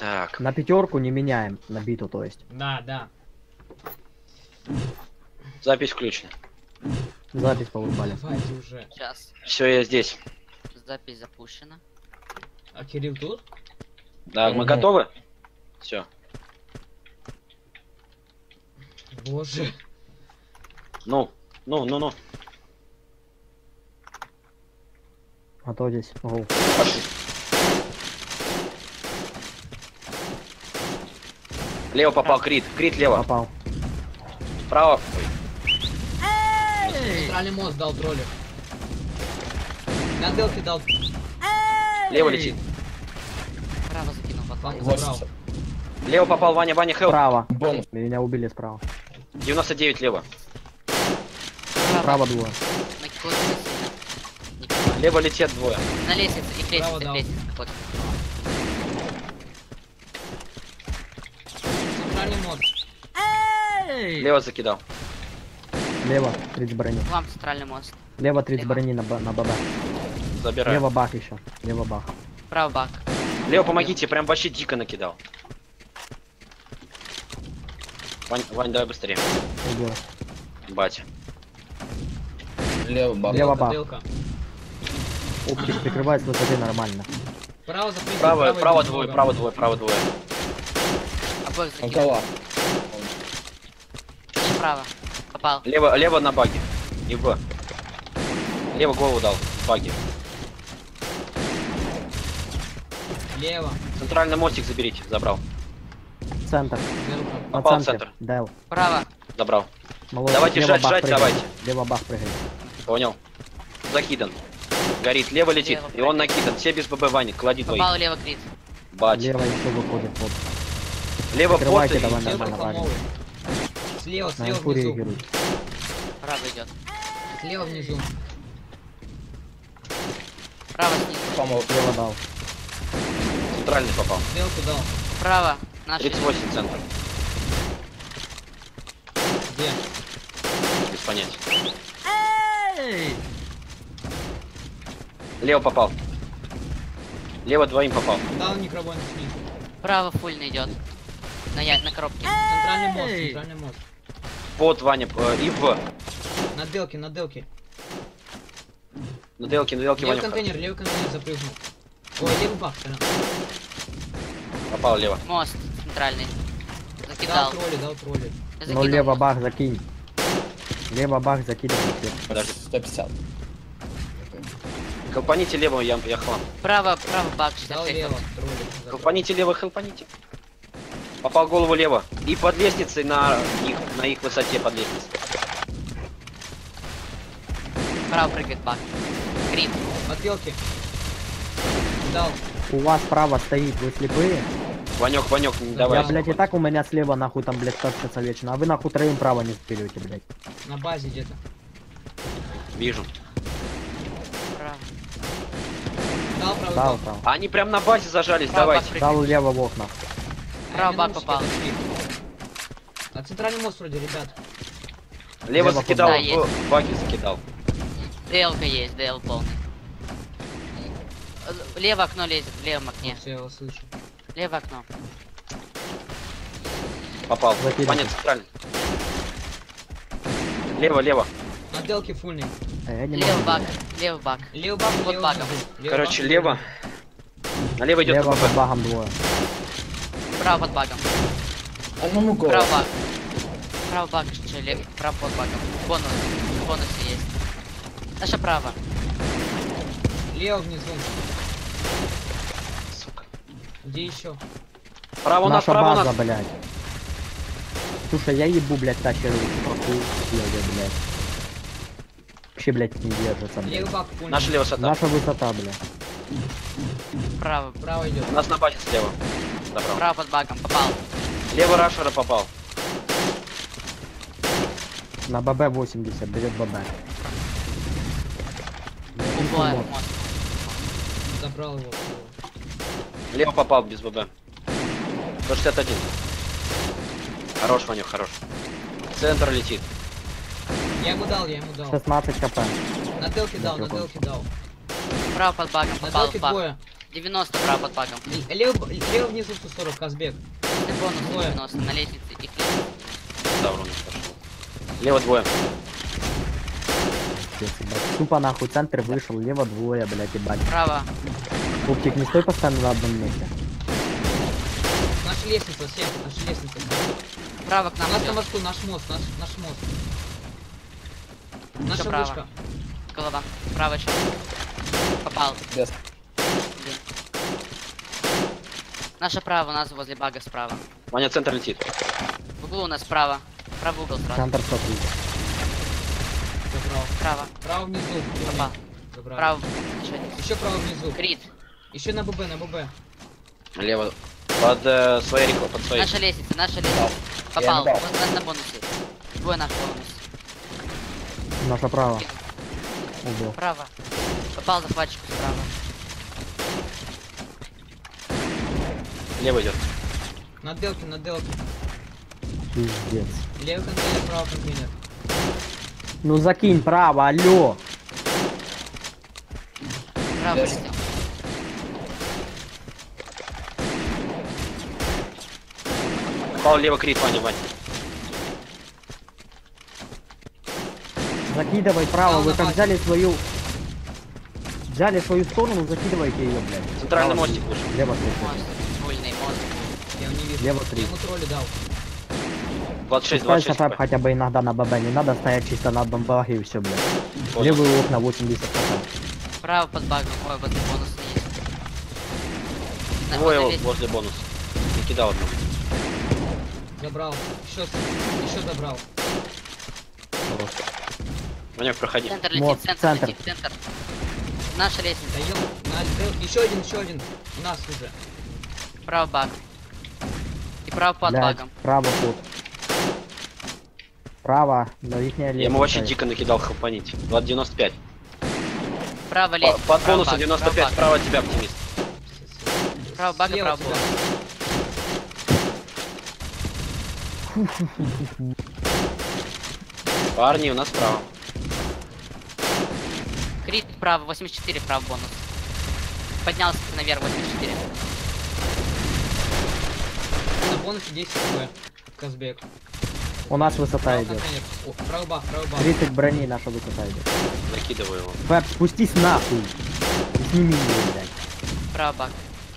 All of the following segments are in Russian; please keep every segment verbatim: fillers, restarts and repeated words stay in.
Так. На пятерку не меняем, на биту, то есть. Да, да. Запись включена. Запись повырубали. Давайте уже. Сейчас. Все, я здесь. Запись запущена. А Кирилл тут? Да, мы Мгм. готовы? Все. Боже. Ну, ну, ну, ну. А то здесь. Оу. Пошли. Лево попал крит. Крит лево. Попал. Право. Центральный мост дал троллер. На делке дал. Лево летит. Право закинул под Ваня ванну. забрал. Лево попал Ваня. Ваня хелп. Справа. Бонус. Меня убили справа. девяносто девять лево. Справа двое. На киклоке сильно. Не понимаю. Лево летят двое. На лестнице, и к Право лестнице, дал. к лестнице. Вот. Центральный мост. Лево закидал. Лево тридцать брони. Вам центральный мост. Лево тридцать Лево. брони на, б- на ББ. Забираю. Лево бах еще. Лево бах. Право бак. Лево, помогите, прям вообще дико накидал. Вань, Вань, давай быстрее. Иду. Батя. Лево баб. Лево Делка, бах. делка. Оптик прикрывает с высоты нормально. Право запрыгнул. Право, право иди двое, много. право двое, право двое. Обоих закинул. Около. Еще право. Попал. Лево, лево на баге. И в. Лево голову дал. В баге. Лево. Центральный мостик заберите. Забрал. Центр. Делка. На Попал в центре. центр. Дэл. Право. Забрал. Молодец. Давайте Лево жать, бах жать, прыгает. давайте. Лево бах прыгает. Понял. Закидан. Горит. Лево летит. Лево И он прыгает. накидан. Все без ББ Ваня. Клади твои. Попал лево крит. Бать. Лево еще выходит под. Лево Прикрывайте порты. давай. Делка нормально, помолвы. Слева, На слева инфу внизу. реагирует. Право идет. Слева внизу. Право снизу. Помог. Лево дал. Центральный попал. Делку дал. Право. Наши. тридцать восемь центр. Где? Без понятия. Лево попал. Лево двоим попал. Дал микробойный снизу. Право фульно идет. На, я... на коробке. Центральный мост, центральный мост. Под Ваня. э, И в. На делке, на делке. На делке, на делке Левый Ваня. контейнер, левый контейнер запрыгнул. Ой, левый бак, прям. Попал лево. Мост центральный. Дал Закидал. тролли, дал тролли. Я Ну закидал лево мост. бах закинь. Лево бах закидывай. Подожди. сто пятьдесят. Хелпаните лево, я, я хлам. Право, право бак. Дал шестьдесят шесть. лево, тролли. Забрал. Хелпаните лево, хелпаните. Попал голову лево. И под лестницей на их, на их высоте под лестницей. Право прыгает бак. Крит. От делки. Дал. У вас справа стоит, вы слепые. Ванек, Ванек, не Я, давай. Я, блядь, и так у меня слева нахуй там, блядь, кажется вечно. А вы нахуй троим право не вперете, блядь. На базе где-то. Вижу. Право. Дал правый Дал бак. право. Они прям на базе зажались, Право давайте. бак прыгает. Дал лево в окна. Право бак минусики попал. дошли. На центральный мост вроде, ребят. Лево Лево закидал, Да, в есть. баги закидал. ДЛ-ка есть, ДЛ полный. Э, Лево окно лезет, в левом окне. Все, я его слышу. Левое окно. Попал. Закидывай. Ваня центральный. Лево, лево. На делке фульный. Э, я не Левый могу. бак, левый бак. Левый бак, Вот левый багом. внизу. Левый Короче, бак, лево. Налево идет Лево под КПП. багом двое. Право под багом. Одному голову. Право баг. Право баг, что ли? Право под багом. Бонус. Бонусы есть. Наша право. Лево внизу. Сука. Где еще? Право у нас, Наша право у база, нас. блядь. Слушай, я ебу, блядь, тащер. блядь. Вообще, блядь, не держится, блядь. Левый бак фульный. Наша лево высота. Наша высота, блядь. Право. Право идет. У нас на базе слева. Забрал. Право под багом. Попал. Лево рашера попал. На ББ восемьдесят, берет ББ. Убиваем мост. Забрал его. Лево попал без ББ. сто шестьдесят один. Хорош, Ванек, хорош. Центр летит. Я ему дал, я ему дал. шестнадцать кп. На делке дал, на Ничего. делке дал. Право под багом. На Попал делке в баг. двое. девяносто право под багом. Л- Лево, лево внизу сто сорок, Казбек. Ты бонус Двое. девяносто на лестнице. Их лестница. Да, урон пошел. Лево двое. Пиздец, ебать. Тупо нахуй центр вышел, лево двое, блядь, ебать. Право. Пупчик, не стой постоянно на одном месте. Наша лестница, всем, наша лестница. Право к На нам нас на идет. мосту, наш мост, наш, наш мост. Наша право. вышка. Голова. Право еще. Попал. Без. Блин. Наше право у нас возле бага справа. Ваня, центр летит. В углу у нас справа. Правый угол сразу. Центр сотри. Забрал. Право. Право внизу. Попал. Забрал. Право. Еще один. Еще право внизу. Крит. Еще на ББ, на ББ. Лево. Под э, своей рекой, под своей. Наша лестница, наша лестница. Попал. Я Вот у нас на бонусе. Двое наш бонус. Наша право. Убил. Право. Попал захватчик справа. Лево идет. На делке, на делке. Пиздец. Левый контейнер, правый контейнер. Ну закинь право, алло. Право Есть. полетел. Попал лево крит, Ваня, Ваня. Закидывай право, Дал вы на как базе. взяли свою... Взяли свою сторону, закидывайте ее, блядь. Центральный Право, мостик вышел. Лево три. Мост. Фульный мост. Я его не вижу. Лево Я три. ему тролли дал. двадцать шесть, Ставь двадцать шесть. шатап хотя бы иногда на ББ, не надо стоять чисто на одном баге и все, блядь. Понял. Левые окна восемьдесят процентов. Право под багом. Ой, возле бонуса есть. На- Двое возле лестницы. возле бонуса. Не кидал одного. Забрал. Еще, еще забрал. Ваня, проходи. Центр летит, Мост, центр, центр. летит, центр. Наша лестница. Даем. На дел... Еще один, еще один. У нас уже. Право баг. И право под Блядь, багом. право тут. Право, но их не Я ему вообще дико накидал хапанить. двадцать девяносто пять. Право По- лестница. Под право бонусом баг, девяносто право пять, баг. справа от тебя оптимист. Право бага, Слева право тебя. бонус. Парни, у нас справа. Крит право, восемьдесят четыре право бонус. Поднялся наверх восемьдесят четыре. На бонусе десять хп. Казбек. У нас высота Правый идет. контейнер. О, правый бах, правый бах. тридцать брони наша высота идет. Закидываю его. Фэб, спустись нахуй. И сними ее, блядь. Право баг.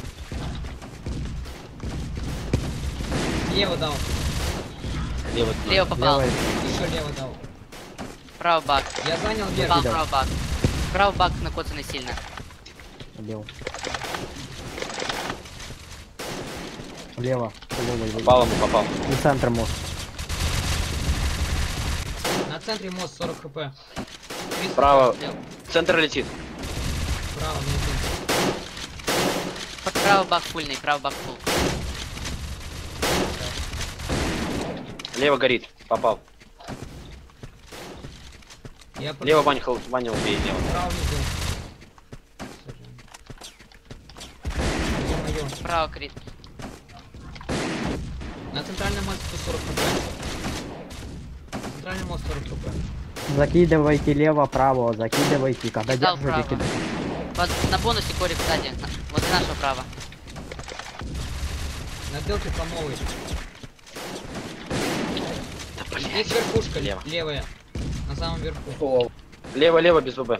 Лево дал. Лево. Лево попал. Левой. Еще лево дал. Право баг. Я занял верх. Попал да. право баг. Право баг накоцанный сильно. Лево. Лево. Левой. Попал ему, попал. И центр мост. На центре мост сорок хп. триста Справа. Лево. Центр летит. Право внизу. Под право баг фульный, право баг фул. Лево горит. Попал. Я под- Лево Ваня, хол- Ваня убей лево. Право внизу. Ё-моё. Право крит. На центральном мосте сто сорок хп. Центральный мост сорок хп. Закидывайте лево, право, закидывайте. Когда Кидал держите, право. кидайте. Под, на бонусе корик сзади. на- Возле нашего права. На делке помолы. Да, блядь. Есть верхушка Лево. левая. На самом верху. О, Лево, лево без ББ.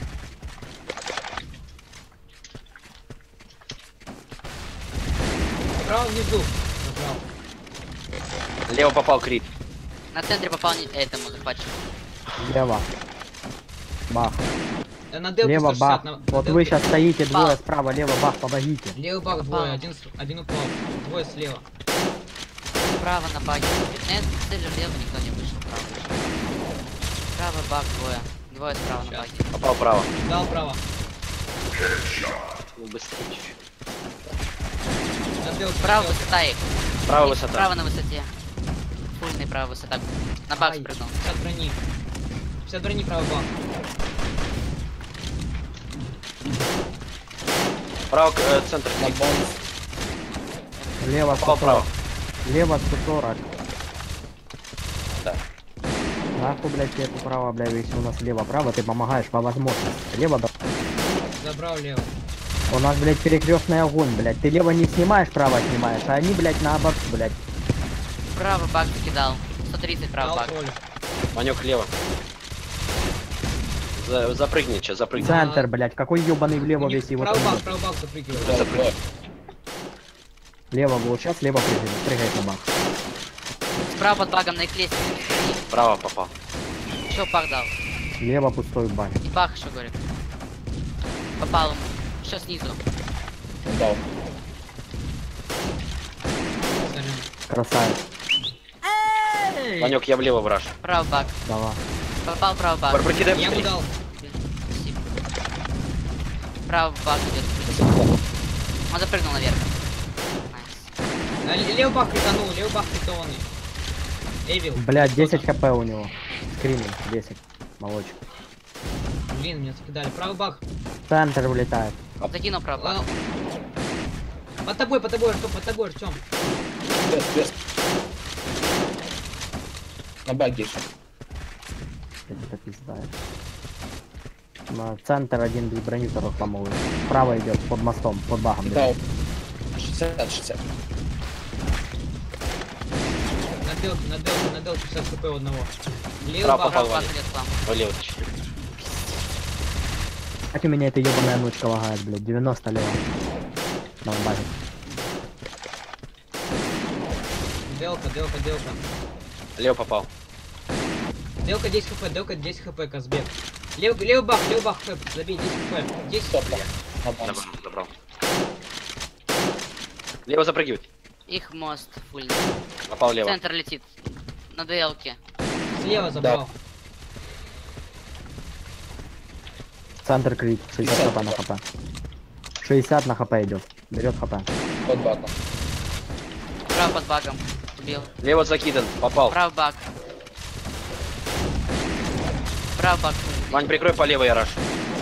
Право внизу. Забрал. Лево попал крит. На центре попал не- этому захватчику. Лево. Бах. Э, На делке Лево сто бах. шестьдесят. На, на Вот делке. вы сейчас стоите двое Бах. справа, лево бах, помогите. Левый бак Попал. двое. Один, с- один упал. Двое слева. Право на баге. Нет, цель лево никто не вышел. Право вышел. Право баг двое. Двое справа на Щас. баге. Попал право. Дал право. Ну, быстрее чуть-чуть. На делке. Право делке. высота их. Право Их высота. Право на высоте. Фульный право высота. На баг Ай, спрыгнул. пятьдесят брони. пятьдесят брони правый бак. Право, э, центр на крит. бонус. Лево Попал сто право. сорок. Лево сто сорок. Да. Нахуй, блядь, тебе это право, блядь, если у нас лево-право, ты помогаешь по возможности. Лево да. Забрал лево. У нас, блядь, перекрестный огонь, блядь. Ты лево не снимаешь, право снимаешь, а они, блядь, наоборот, блядь. Право баг закидал. сто тридцать право Дал баг. кролик. Ванек лево. За, запрыгни, че, запрыгни. Центр, блядь, какой ебаный влево У них весь его правый там баг, идет. правый баг запрыгивает. Да, Запрыгни. Лево был, сейчас лево прыгает, прыгает на бак. Справа под багом на их лестнице. Право попал. Еще баг дал. Лево пустой баг. И баг еще говорит. Попал ему. Еще снизу. Дал. Сорян. Красавец. Ванек, я влево враж. Право баг. Давай. Попал право баг. Пр- Прокидай Я ему быстрее. дал. Спасибо. Право баг идет. Он запрыгнул наверх. Найс. А, левый баг кританул, левый баг критованный. Эвил. Блядь, десять хп у него. Скриминг, десять. Молочек. Блин, меня закидали. Правый баг. Центр улетает. Закинул право баг. А, Под тобой, под тобой, Артем, под тобой, Артем. Без, без. На баге еще. Это пиздает. На центр один без брони, второй хламовый. Право идет под мостом, под багом. Дал. шестьдесят, шестьдесят. На белке, на белке, на белке шестьдесят хп у одного. Левый Право баг. попал. Право баг Ваня. идет к вам. Влево точнее. Как у меня эта ебаная ночка лагает, блядь, девяносто лево. На базе. Белка, белка, белка. Лево попал. Белка десять хп, белка десять хп, Казбек. Левый, левый баг, левый баг хп, забей десять хп. десять Стоп. хп. На бонус. Забрал, забрал. Лево запрыгивать. Их мост фуль. Попал лево. Центр летит. На ДЛке. Слева забрал. Центр крит, шестьдесят пятьдесят хп на хп. шестьдесят на хп идет. Берет хп. Под багом. Право под багом. Убил. Лево закидан. Попал. Право баг. Право баг. Вань, прикрой по левой, Яраш.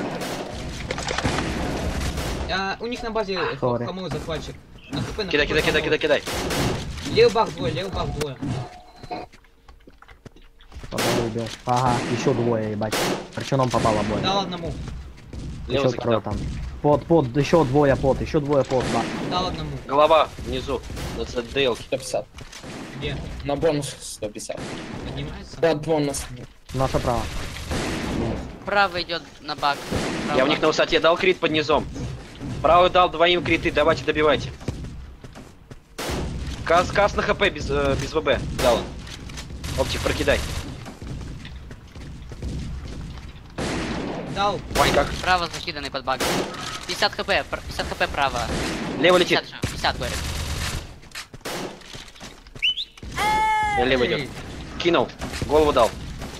А, у них на базе Sorry. хамой захватчик. На хп, на Кидай, хп кидай, кидай, хамой. кидай, кидай. Левый баг двое, левый баг двое. Одного убил. Ага, еще двое, ебать. Причем он попал обоим. Дал одному, Лево Еще второй закидал. там. Под, под, еще двое под, еще двое под, да. дал одному. Голова внизу. На ДЛ. сто пятьдесят. Где? На бонус сто пятьдесят. Поднимается? Да, бонус. Наше право. Право идет на баг. Право Я у них баг. на высоте дал крит под низом. Правый дал двоим криты, давайте добивайте. Кас, кас на хп без, э, без ВБ. Дал он. Оптик, прокидай. Дал. Вань, как? Право закиданный под багом. пятьдесят хп. пр- пятьдесят хп право. Лево летит. пятьдесят, же, пятьдесят говорит. Я лево идет. Кинул. Голову дал.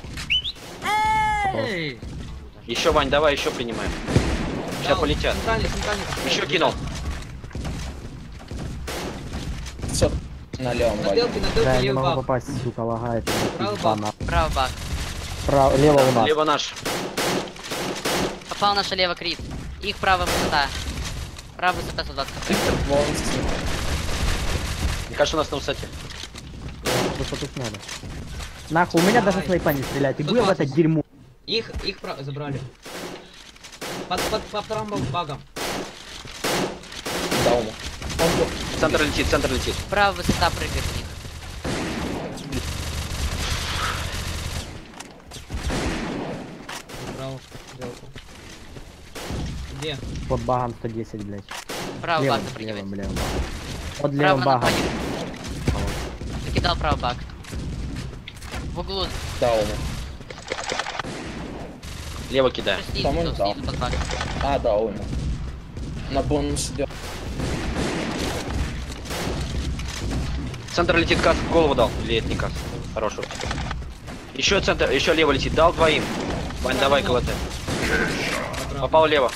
Эй! Еще, Вань, давай еще принимаем. Сейчас Дал. полетят. Центральный, центральный. Еще кинул. пятьсот на левом На баге. белке, на белке Да, я не левый могу баг. попасть, сука, лагает. Правый Пизда, баг. на- Право баг. Право, лево у нас. Лево наш. Попал наша лево крит. Их право высота. Право высота сто двадцать хп. Бонус. Мне кажется, у нас на высоте. Высоту сняли. Нахуй, у меня даже Ай. снайпа не стреляет. И Сто был в это двадцать. дерьмо. Их, их про- забрали. Под, под, по второму багам. Дал ему. Он был. Центр летит, центр летит. Право высота прыгает у них. Забрал белку. Где? Под багом сто десять, блядь. Право Левым, баг запрыгивает. левым, левым. Под Право левым на багом. баге. Закидал право баг. В углу. Дал ему. Лево кидаем. Снизу, По-моему, да. снизу под баг. А, дал ему. На бонус идет. Центр летит, кас в голову дал. Или это не кас. Хороший. Еще центр, еще лево летит. Дал двоим. Вань, давай КВТ. Забрал. Попал лево.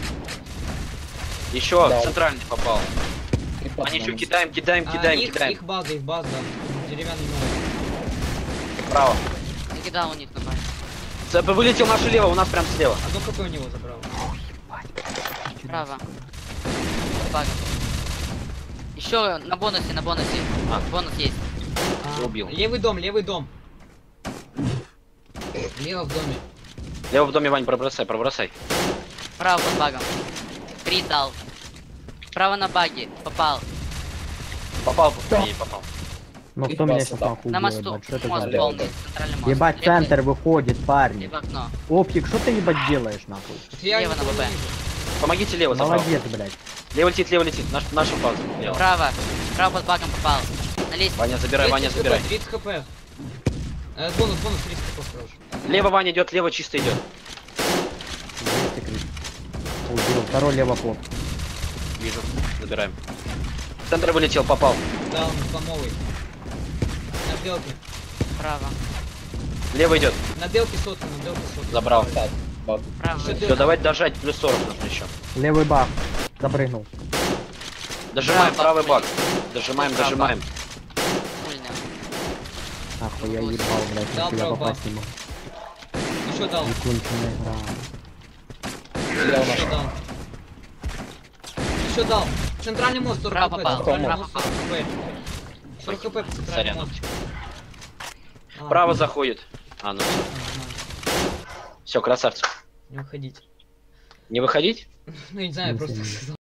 Еще Да. центральный попал. И под Они еще бонус. кидаем, кидаем, А, кидаем, их, кидаем. их база, их база. Деревянный новый. Право. Закидал у них на баг. Цеп вылетел наше лево, у нас прям слева. Одно хп у него забрал. Право. Под багом. Еще на бонусе, на бонусе. А. Бонус есть. А, Убил. Левый дом, левый дом. Лево в доме. Лево в доме, Вань, пробросай, пробросай. Право под багом. крит дал. Право на баги, попал. Попал, Да. не попал. Ну И кто меня пас, сейчас да. нахуй На делает, мосту, блядь? Что это мост за Лево, полный, центральный мост. Ебать, Лев- центр выходит, парни. лев окно. Оптик, что ты ебать делаешь, нахуй? Я Лево на никого ВП. не вижу. Помогите лево, забрал. Молодец, блядь. Лево летит, лево летит. Наш, наша база. Лево. Право. Право под багом попал. На лестнице. Ваня, забирай, Ваня, тридцать забирай. хп, тридцать хп. Э, бонус, бонус, тридцать хп, хорош. Лево Ваня идет, лево чисто идет. Есть ты крит. Убил. Второй лево поп. Вижу. Забираем. Центр вылетел, попал. Да, он сломовый. На белке. Право. Лево идет. На белке сотку, на белке сотку. Забрал. Так, баг. Право. Что Все, давай дожать, плюс сорок нужно еще. Левый бах. Запрыгнул. Дожимаем Право. правый бак. Дожимаем, Право. дожимаем. Сильно. Нахуй, я ебал, блядь, Дал на тебя право попасть бах. не могу. Еще дал, Законченная игра. Лево еще наш. дал. Еще дал. Центральный мост, сорок Право хп, попал. центральный Право мост, сорок хп. сорок хп по центральному Сорян. мосту. А, Право заходит. А, ну нормально. все, красавцы. Не уходить. Не выходить? Ну, я не знаю, Не просто знаю. сказал.